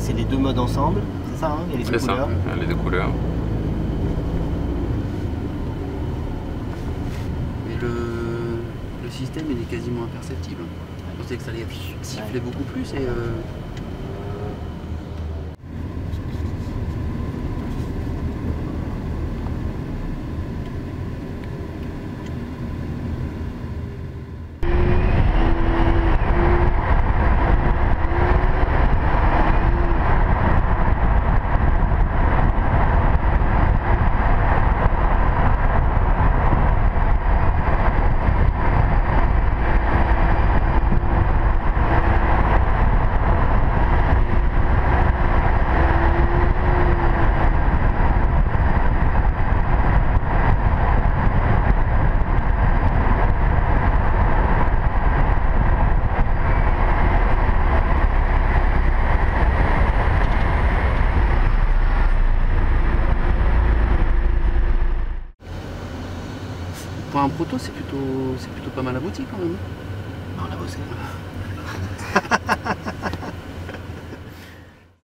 c'est les deux modes ensemble, c'est ça, hein? Il y a les deux C'est ça, couleurs. les deux couleurs. Mais le système il est quasiment imperceptible. Je pensais que ça allait siffler beaucoup plus et pour un proto c'est plutôt pas mal abouti quand même. On a bossé.